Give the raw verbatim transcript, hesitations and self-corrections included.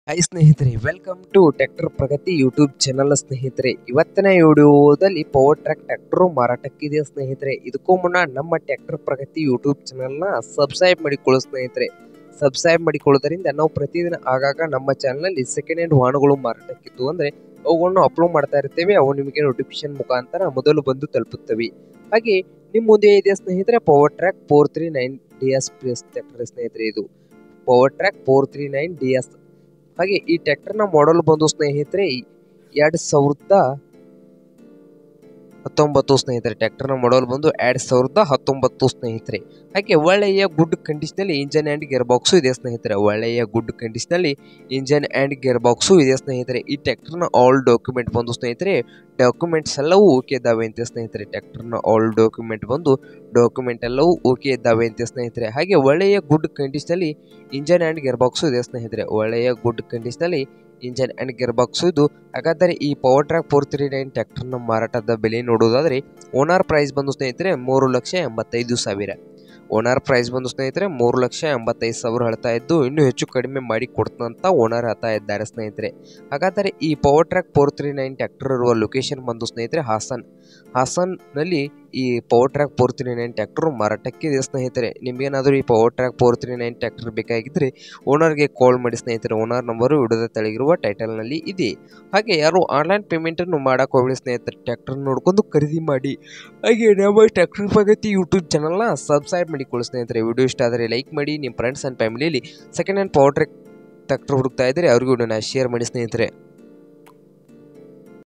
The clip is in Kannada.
ಹಾಯ್ ಸ್ನೇಹಿತರೆ, welcome to tractor Pragati YouTube channel. ಸ್ನೇಹಿತರೆ, ಇವತ್ತಿನ ವಿಡಿಯೋದಲ್ಲಿ ಪವರ್ ಟ್ರ್ಯಾಕ್ ಟ್ರ್ಯಾಕ್ಟರ್ ಮಾರಾಟಕ್ಕಿದೆ ಸ್ನೇಹಿತರೆ. ಇದಕ್ಕೂ ಮುನ್ನ ನಮ್ಮ ಟ್ರ್ಯಾಕ್ಟರ್ ಪ್ರಗತಿ ಯೂಟ್ಯೂಬ್ ಚಾನಲ್ನ ಸಬ್ಸ್ಕ್ರೈಬ್ ಮಾಡಿಕೊಳ್ಳೋ ಸ್ನೇಹಿತರೆ. ಸಬ್ಸ್ಕ್ರೈಬ್ ಮಾಡಿಕೊಳ್ಳೋದ್ರಿಂದ ನಾವು ಪ್ರತಿದಿನ ಆಗಾಗ ನಮ್ಮ ಚಾನಲ್ನಲ್ಲಿ ಸೆಕೆಂಡ್ ಹ್ಯಾಂಡ್ ವಾಹನಗಳು ಮಾರಾಟಕ್ಕಿದ್ದು ಅಂದರೆ ಅವುಗಳನ್ನು ಅಪ್ಲೋಡ್ ಮಾಡ್ತಾ ಇರ್ತೇವೆ. ಅವು ನಿಮಗೆ ನೋಟಿಫಿಕೇಶನ್ ಮುಖಾಂತರ ಮೊದಲು ಬಂದು ತಲುಪುತ್ತವೆ. ಹಾಗೆ ನಿಮ್ಮ ಮುಂದೆ ಇದೆ ಸ್ನೇಹಿತರೆ Power Trac four three nine D S plus tractor ಸ್ನೇಹಿತರೆ. ಇದು Power Trac four three nine D S. ಹಾಗೆ ಈ ಟ್ರ್ಯಾಕ್ಟರ್ನ ಮಾಡೆಲ್ ಬಂದು ಸ್ನೇಹಿತರೆ ಎರಡು ಸಾವಿರದ ಹತ್ತೊಂಬತ್ತು ಸ್ನೇಹಿತರೆ. ಟ್ರ್ಯಾಕ್ಟರ್ನ ಮಾಡೆಲ್ ಬಂದು ಎರಡು ಸಾವಿರದ ಹತ್ತೊಂಬತ್ತು ಸ್ನೇಹಿತರೆ. ಹಾಗೆ ಒಳ್ಳೆಯ ಗುಡ್ ಕಂಡೀಷನಲ್ಲಿ ಇಂಜನ್ ಆ್ಯಂಡ್ ಗೇರ್ ಬಾಕ್ಸು ಇದೆ ಸ್ನೇಹಿತರೆ. ಒಳ್ಳೆಯ ಗುಡ್ ಕಂಡೀಷನಲ್ಲಿ ಇಂಜನ್ ಆ್ಯಂಡ್ ಗೇರ್ ಬಾಕ್ಸು ಇದೆ ಸ್ನೇಹಿತರೆ. ಈ ಟ್ರ್ಯಾಕ್ಟರ್ನ ಆಲ್ ಡಾಕ್ಯುಮೆಂಟ್ ಬಂದು ಸ್ನೇಹಿತರೆ ಡಾಕ್ಯುಮೆಂಟ್ಸ್ ಎಲ್ಲವೂ ಓಕೆ ಇದ್ದಾವೆ ಅಂತೆ ಸ್ನೇಹಿತರೆ. ಟ್ರ್ಯಾಕ್ಟರ್ನ ಆಲ್ ಡಾಕ್ಯುಮೆಂಟ್ ಬಂದು ಡಾಕ್ಯುಮೆಂಟ್ ಎಲ್ಲವೂ ಓಕೆ ಇದ್ದಾವೆ ಅಂತೆ ಸ್ನೇಹಿತರೆ. ಹಾಗೆ ಒಳ್ಳೆಯ ಗುಡ್ ಕಂಡೀಷನಲ್ಲಿ ಇಂಜನ್ ಆ್ಯಂಡ್ ಗೇರ್ ಬಾಕ್ಸು ಇದೆ ಸ್ನೇಹಿತರೆ. ಒಳ್ಳೆಯ ಗುಡ್ ಕಂಡೀಷನಲ್ಲಿ ಇಂಜನ್ ಆ್ಯಂಡ್ ಗೇರ್ ಬಾಕ್ಸು ಇದು. ಹಾಗಾದರೆ ಈ Power Trac four three nine ಟ್ರ್ಯಾಕ್ಟರ್ನ ಮಾರಾಟದ ಬೆಲೆ ನೋಡೋದಾದರೆ ಓನರ್ ಪ್ರೈಸ್ ಬಂದು ಸ್ನೇಹಿತರೆ ಮೂರು ಲಕ್ಷ ಎಂಬತ್ತೈದು ಸಾವಿರ. ಓನರ್ ಪ್ರೈಸ್ ಬಂದು ಸ್ನೇಹಿತರೆ ಮೂರು ಲಕ್ಷ ಎಂಬತ್ತೈದು ಸಾವಿರ ಹೇಳ್ತಾ ಇದ್ದು, ಇನ್ನೂ ಹೆಚ್ಚು ಕಡಿಮೆ ಮಾಡಿ ಕೊಡ್ತಂತ ಓನರ್ ಹೇಳ್ತಾ ಇದ್ದಾರೆ ಸ್ನೇಹಿತರೆ. ಹಾಗಾದರೆ ಈ Power Trac four three nine tractor ಇರುವ ಲೊಕೇಶನ್ ಬಂದು ಸ್ನೇಹಿತರೆ ಹಾಸನ್. ಹಾಸನ್ನಲ್ಲಿ ಈ Power Trac four three nine tractor ಮಾರಾಟಕ್ಕಿದೆ ಸ್ನೇಹಿತರೆ. ನಿಮಗೇನಾದರೂ ಈ Power Trac four three nine tractor ಬೇಕಾಗಿದ್ದರೆ ಓನರ್ಗೆ ಕಾಲ್ ಮಾಡಿ ಸ್ನೇಹಿತರೆ. ಓನರ್ ನಂಬರು ವಿಡಿಯೋದ ತೆಳಗಿರುವ ಟೈಟಲ್ನಲ್ಲಿ ಇದೆ. ಹಾಗೆ ಯಾರು ಆನ್ಲೈನ್ ಪೇಮೆಂಟನ್ನು ಮಾಡೋಕೆ ಹೋಗಲಿ ಸ್ನೇಹಿತರೆ, ಟ್ರ್ಯಾಕ್ಟರ್ ನೋಡ್ಕೊಂಡು ಖರೀದಿ ಮಾಡಿ. ಹಾಗೆ ನಮ್ಮ ಟ್ರ್ಯಾಕ್ಟರ್ ಪ್ರಗತಿ ಯೂಟ್ಯೂಬ್ ಚಾನಲ್ನ ಸಬ್ಸ್ಕ್ರೈಬ್ ಮಾಡಿಕೊಳ್ಳಿ ಸ್ನೇಹಿತರೆ. ವಿಡಿಯೋ ಇಷ್ಟ ಆದರೆ ಲೈಕ್ ಮಾಡಿ. ನಿಮ್ಮ ಫ್ರೆಂಡ್ಸ್ ಆ್ಯಂಡ್ ಫ್ಯಾಮಿಲಿಯಲ್ಲಿ second hand Power Trac tractor ಹುಡುಕ್ತಾ ಇದ್ದರೆ ಅವ್ರಿಗೂ ವಿಡಿಯೋನ ಶೇರ್ ಮಾಡಿ ಸ್ನೇಹಿತರೆ.